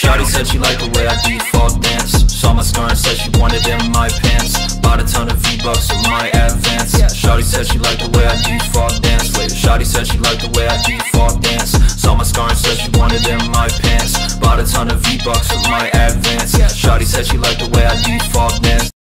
Shawty said she liked the way I default dance. Saw my scar and said she wanted it in my pants. Bought a ton of V-Bucks with my advance. Shawty said she liked the way I default dance. Later, Shawty said she liked the way I default dance. Saw my scar and said she wanted it in my pants. Bought a ton of V-Bucks with my advance. Shawty said she liked the way I default dance.